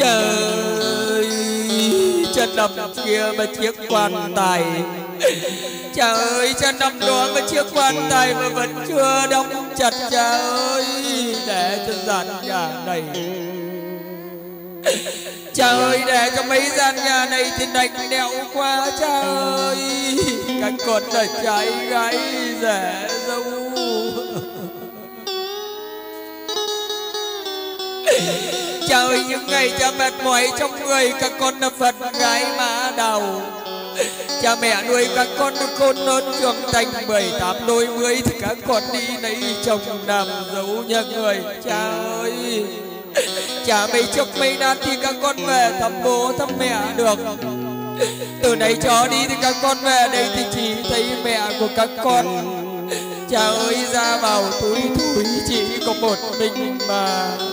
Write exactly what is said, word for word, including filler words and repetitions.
Trời chân nằm kia mà chiếc quan tài, cha ơi chân nằm đó mà chiếc quan tài mà vẫn chưa đóng chặt, cha ơi để cho gian nhà này, cha ơi để cho mấy gian nhà này thì lạnh lẽo quá, cha ơi các con là trai gái rẻ dâu. Cha ơi những ngày cha mệt mỏi trong người, các con là Phật gái mã đầu, cha mẹ nuôi các con khôn lớn trưởng thành mười tám đôi mươi thì các con đi lấy chồng làm dấu nhà người. Cha ơi cha mấy chốc mấy năm thì các con về thăm bố thăm mẹ được, từ nay cho đi thì các con về đây thì chỉ thấy mẹ của các con. Cha ơi ra vào túi túi chỉ có một mình mà.